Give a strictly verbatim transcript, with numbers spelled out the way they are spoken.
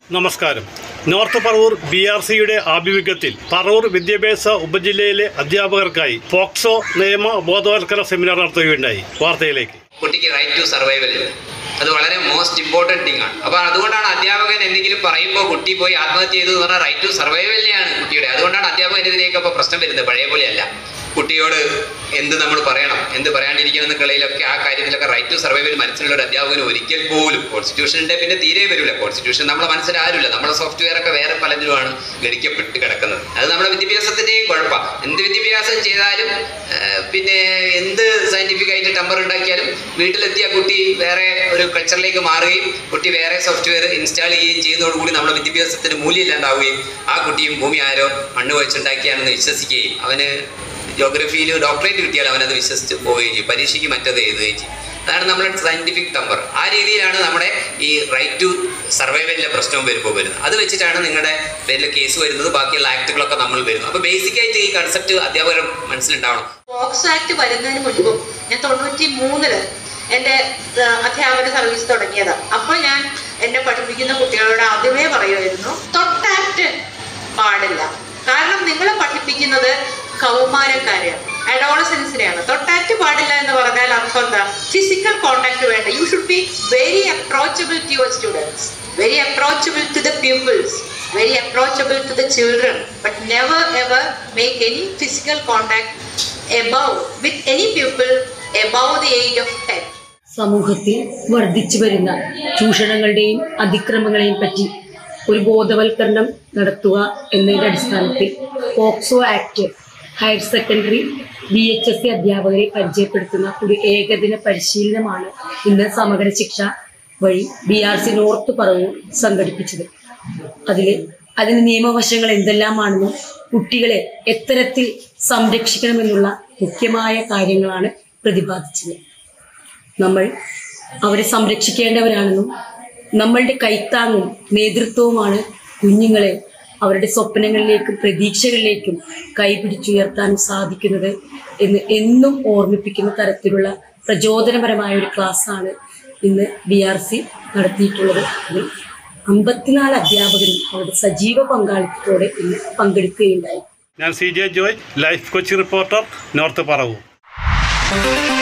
നമസ്കാരം. North Paravur B R സിയുടെ ആഭിമുഖ്യത്തിൽ പറവൂർ വിദ്യാഭ്യാസ ഉപജില്ലയിലെ അധ്യാപകർക്കായി പോക്സോ നിയമ ബോധവൽക്കരണ സെമിനാർ നടത്തുകയുണ്ടായി. വാർത്തയിലേക്ക്. കുട്ടിക്ക് റൈറ്റ് ടു സർവൈവൽ അത് വളരെ മോസ്റ്റ് ഇമ്പോർട്ടൻറ്റ് തിങ് ആണ്. അപ്പോൾ അതുകൊണ്ടാണ് അധ്യാപകൻ എന്തെങ്കിലും പറയുമ്പോൾ കുട്ടി പോയി ആത്മഹത്യ ചെയ്തു എന്ന് പറഞ്ഞാൽ റൈറ്റ് ടു സർവൈവലിനെയാണ് കുട്ടിയുടെ. അതുകൊണ്ടാണ് അധ്യാപകനെതിരെയൊക്കെ ഇപ്പോൾ പ്രശ്നം വരുന്നത്. പഴയ പോലെയല്ല. കുട്ടിയോട് എന്ത് നമ്മൾ പറയണം, എന്ത് പറയാണ്ടിരിക്കണം എന്ന കളിയിലൊക്കെ ആ കാര്യത്തിലൊക്കെ റൈറ്റ് ടു സർവൈവൽ മനസ്സിലുള്ള ഒരു അധ്യാപകന് ഒരിക്കൽ പോലും കോൺസ്റ്റിറ്റ്യൂഷൻ്റെ പിന്നെ തീരെ വരില്ല. കോൺസ്റ്റിറ്റ്യൂഷൻ നമ്മളെ മനസ്സിലാരില്ല. നമ്മുടെ സോഫ്റ്റ്വെയർ ഒക്കെ വേറെ പലതിലുമാണ് ഗണിക്കപ്പെട്ട് കിടക്കുന്നത്. അത് നമ്മുടെ വിദ്യാഭ്യാസത്തിൻ്റെയും കുഴപ്പമാണ്. എന്ത് വിദ്യാഭ്യാസം ചെയ്താലും പിന്നെ എന്ത് സയൻറ്റിഫിക് ആയിട്ട് ടമ്പർ ഉണ്ടാക്കിയാലും വീട്ടിലെത്തിയ കുട്ടി വേറെ ഒരു കൾച്ചറിലേക്ക് മാറുകയും കുട്ടി വേറെ സോഫ്റ്റ്വെയർ ഇൻസ്റ്റാൾ ചെയ്യുകയും ചെയ്യുന്നതോടുകൂടി നമ്മുടെ വിദ്യാഭ്യാസത്തിന് മൂല്യമില്ലാണ്ടാവുകയും ആ കുട്ടിയും ഭൂമി ആരോ മണ്ണ് വെച്ചുണ്ടാക്കിയാണെന്ന് വിശ്വസിക്കുകയും അവന് ജോഗ്രഫിയിൽ ഡോക്ടറേറ്റ് കിട്ടിയാൽ അവനത് വിശ്വസിച്ച് പോവുകയും ചെയ്യും. പരീക്ഷയ്ക്ക് മറ്റത് എഴുതുകയും ചെയ്യും. അതാണ് നമ്മുടെ സയൻറ്റിഫിക് ടമ്പർ. ആ രീതിയിലാണ് നമ്മുടെ ഈ റൈറ്റ് ടു സർവൈവലിലെ പ്രശ്നവും വരുമ്പോൾ വരുന്നത്. അത് വെച്ചിട്ടാണ് നിങ്ങളുടെ പേരിൽ കേസ് വരുന്നത്. ബാക്കിയുള്ള ആക്ടുകളൊക്കെ നമ്മൾ വരുന്നത്. അപ്പോൾ ബേസിക്കായിട്ട് ഈ കൺസെപ്റ്റ് അധ്യാപകർ മനസ്സിലുണ്ടാവണം. പോക്സോ ആക്ട് വരുന്നതിന് മുൻപും ഞാൻ തൊണ്ണൂറ്റി മൂന്നില് എൻ്റെ അധ്യാപന സർവീസ് തുടങ്ങിയത്. അപ്പോൾ ഞാൻ എന്നെ പഠിപ്പിക്കുന്ന കുട്ടികളോട് ആദ്യമേ പറയുമായിരുന്നു, തൊട്ടാക്ട് പാടില്ല. കാരണം നിങ്ങൾ പഠിപ്പിക്കുന്നത് കൗമാരക്കാരെയാണ്, അഡോളസൻസിനെയാണ്. തൊട്ടാക്ട് പാടില്ല എന്ന് പറഞ്ഞാൽ അർത്ഥം എന്താ? ഫിസിക്കൽ കോണ്ടാക്ട് വേണ്ട. You should be very approachable to your students, very approachable to the peoples, very approachable to the children, but never ever make any physical contact above with any pupil above the age of ten. സമൂഹത്തിൽ വർദ്ധിച്ചു വരുന്ന ചൂഷണങ്ങളുടെയും അതിക്രമങ്ങളെയും പറ്റി ഒരു ബോധവൽക്കരണം നടത്തുക എന്നതിൻ്റെ അടിസ്ഥാനത്തിൽ POCSO act higher secondary B H S C അധ്യാപകരെ പരിചയപ്പെടുത്തുന്ന ഒരു ഏകദിന പരിശീലനമാണ് ഇന്ന് സമഗ്ര ശിക്ഷ വഴി B R C north Paravur സംഘടിപ്പിച്ചത്. അതിൽ അതിന് നിയമവശങ്ങൾ എന്തെല്ലാമാണെന്നും കുട്ടികളെ എത്തരത്തിൽ സംരക്ഷിക്കണമെന്നുള്ള മുഖ്യമായ കാര്യങ്ങളാണ് പ്രതിപാദിച്ചത്. നമ്മൾ അവരെ സംരക്ഷിക്കേണ്ടവരാണെന്നും നമ്മളുടെ കൈത്താങ്ങും നേതൃത്വവുമാണ് കുഞ്ഞുങ്ങളെ അവരുടെ സ്വപ്നങ്ങളിലേക്കും പ്രതീക്ഷകളിലേക്കും കൈപിടിച്ചുയർത്താനും സാധിക്കുന്നത് എന്ന് എന്നും ഓർമ്മിപ്പിക്കുന്ന തരത്തിലുള്ള പ്രചോദനപരമായ ഒരു ക്ലാസ്സാണ് ഇന്ന് ബി ആർ സി നടത്തിയിട്ടുള്ളത്. അതിൽ അമ്പത്തിനാല് അധ്യാപകരും അവരുടെ സജീവ പങ്കാളിത്തത്തോടെ ഇന്ന് പങ്കെടുക്കുകയുണ്ടായി. ഞാൻ C J Joy, life Kochi reporter, north Paravur.